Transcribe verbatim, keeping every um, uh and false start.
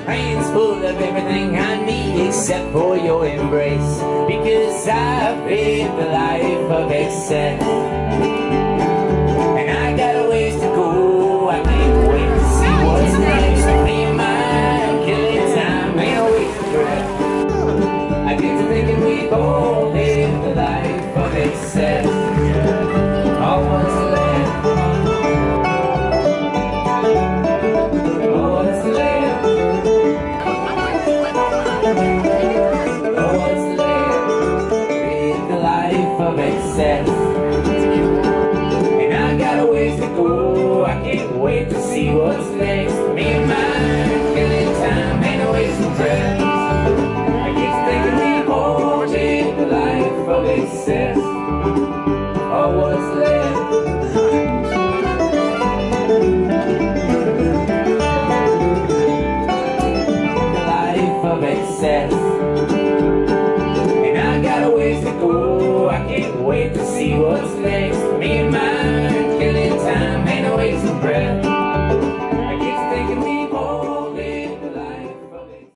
hands full of everything I need except for your embrace, because I've lived a life of excess, and I got a ways to go. I can't wait to see what's next. Me and mine, killing time, ain't no waste of breath. I get to thinking we both lived a life of excess. All what's left, all what's left, all what's left, lived a life of excess. And I got a ways to go. I can't wait to see what's next. Me and mine, killing time, ain't no waste of breath. I get to thinking we both lived a life of excess. All what's left, life of excess.